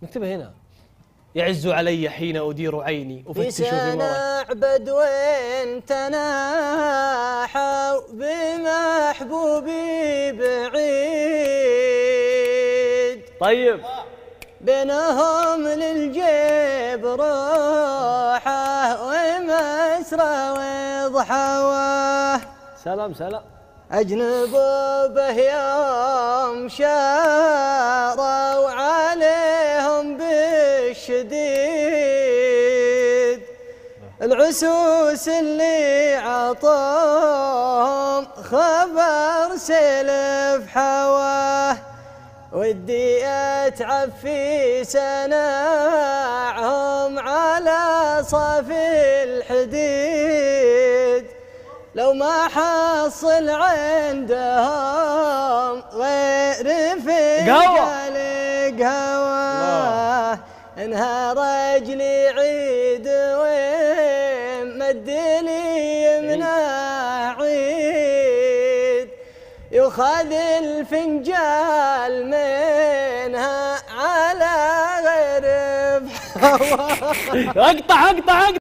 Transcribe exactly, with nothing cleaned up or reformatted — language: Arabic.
نكتبها هنا. يعز علي حين أدير عيني أفتش في مرة عبد وين تناحوا بمحبوبي بعيد. طيب بينهم للجيب روحه ومسرى وضحوه. سلام سلام. أجنبوا به يوم شاروا عليهم بالشديد. العسوس اللي عطوهم خبر سلف حواه. ودي أتعب في سناعهم على صف الحديد. لو ما حصل عندهم غير في قهوة انهار رجلي عيد ومد لي يمنع عيد. يخذ الفنجال منها على غير بحوة. اقطع اقطع اقطع